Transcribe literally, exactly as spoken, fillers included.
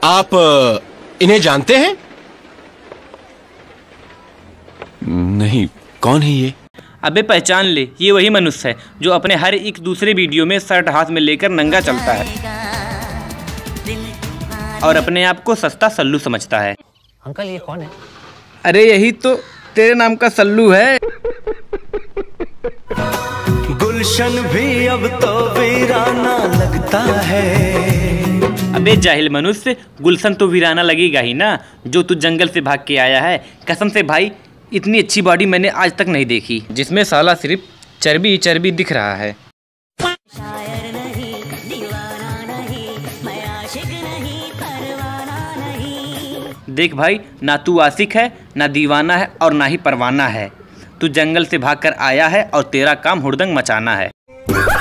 आप इन्हें जानते हैं? नहीं, कौन है ये? अबे पहचान ले, ये वही मनुष्य है जो अपने हर एक दूसरे वीडियो में शर्ट हाथ में लेकर नंगा चलता है और अपने आप को सस्ता सल्लू समझता है। अंकल ये कौन है? अरे यही तो तेरे नाम का सल्लू है। गुलशन भी अब तो वीराना लगता है। अबे जाहिल मनुष्य, गुलशन तो वीराना लगेगा ही ना, जो तू जंगल से भाग के आया है। कसम से भाई, इतनी अच्छी बॉडी मैंने आज तक नहीं देखी, जिसमें साला सिर्फ चर्बी ही चर्बी दिख रहा है। शायर नहीं, दीवाना नहीं, मैं आशिक नहीं, परवाना नहीं। देख भाई, ना तू आशिक है, ना दीवाना है और ना ही परवाना है। तू जंगल से भागकर आया है और तेरा काम हुड़दंग मचाना है।